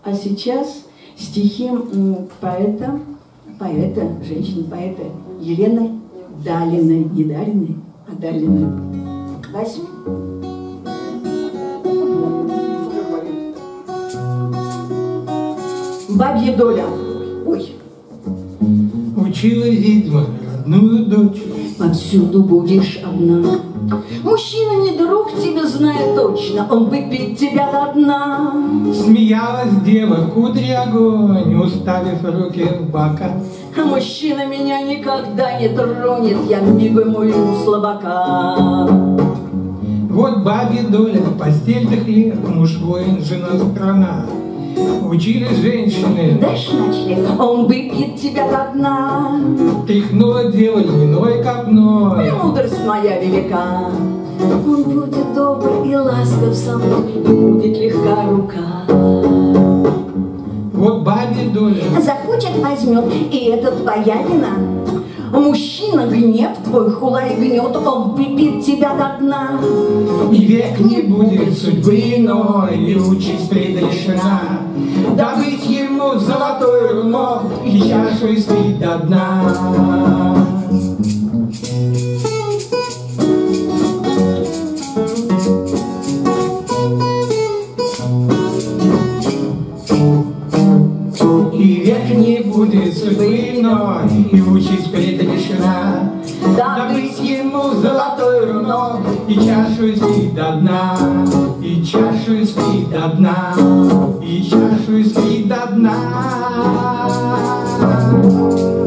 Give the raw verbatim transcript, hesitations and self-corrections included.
А сейчас стихи поэта, поэта, женщины-поэта Елены Далиной, не Далиной, а Далиной. Возьми. Бабья доля. Ой. Учила ведьма родную дочь. Повсюду будешь одна. Мужчина не друг тебе, зная точно, он выпьет тебя до дна. Смеялась дева, кудри огонь, уставив руки в бока. А мужчина меня никогда не тронет, я мигом уйду слабака. Вот бабья доля, постель да хлеб, муж воин, жена страна. Учились женщины. Дальше начали. Он выпьет тебя до дна. Тряхнула дева льняной копной. Мудрость моя велика. Он будет добр и ласков со мной, и будет легка рука. Вот бабья доля. Захочет, возьмет, и это твоя вина. Мужчина, гнев твой, хула и гнет, он выпьет тебя до дна. И век не будет судьбы иной, и участь предрешена. Добыть ему золотой руно и чашу испить до дна. И век не будет судьбы иной, и участь предрешена. Добыть ему золотой руно и чашу испить до дна, и чашу испить до дна, и чашу испить до дна.